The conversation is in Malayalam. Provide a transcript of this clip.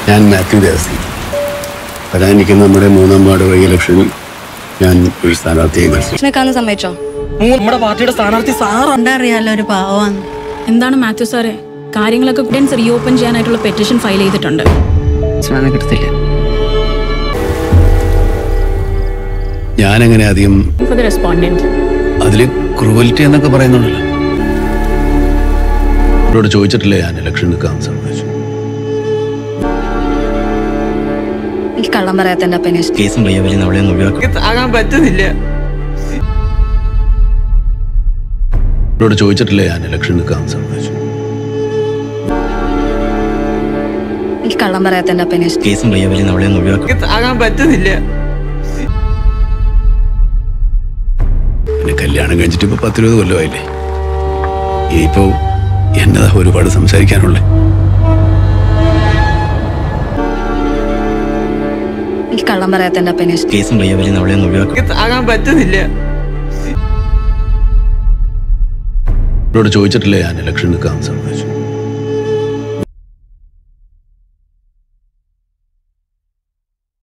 ഞാൻ മാത്യു ദേവസി. വരാനിരിക്കുന്ന നമ്മുടെ 3ാം വാർഡ് വൈ ഇലക്ഷനിൽ ഞാൻ ഒരു സ്ഥാനാർത്ഥിയെ മത്സരിച്ചു. സമ്മതിച്ചോ? നമ്മുടെ പാർട്ടിയുടെ സ്ഥാനാർത്ഥി സാററിയാലോ ഒരു പാവാണ്. എന്താണ് മാത്യു സാറേ, കാര്യങ്ങളൊക്കെ റീഓപ്പൺ ചെയ്യാനായിട്ടുള്ള പെറ്റീഷൻ ഫയൽ ചെയ്തിട്ടുണ്ട്. ഞാനങ്ങനെ അധികം അതില് ക്രൂവൽറ്റി എന്നൊക്കെ പറയുന്നുണ്ടല്ലോ. അവരോട് ചോദിച്ചിട്ടില്ലേ ഞാൻ ഇലക്ഷൻ നിൽക്കാൻ സമ്മതിച്ചു. എനിക്ക് കള്ളം പറയാത്ത കേസും ആകാൻ പറ്റുന്നില്ല. അവരോട് ചോദിച്ചിട്ടില്ലേ ഞാൻ ഇലക്ഷൻ നിൽക്കാൻ സമ്മതിച്ചു. എനിക്ക് കള്ളം പറയാത്ത കേസും ആകാൻ പറ്റുന്നില്ല. പിന്നെ കല്യാണം കഴിച്ചിട്ട് ഇപ്പൊ 10-20 കൊല്ലമായില്ലേ. ഇനിയിപ്പോ എന്നതാ ഒരുപാട് സംസാരിക്കാനുള്ളേ. എനിക്ക് കള്ളം പറയാത്ത കേസും ആകാൻ പറ്റുന്നില്ല. അവരോട് ചോദിച്ചിട്ടില്ലേ ഞാൻ ഇലക്ഷൻ നിൽക്കാൻ സമ്മതിച്ചു.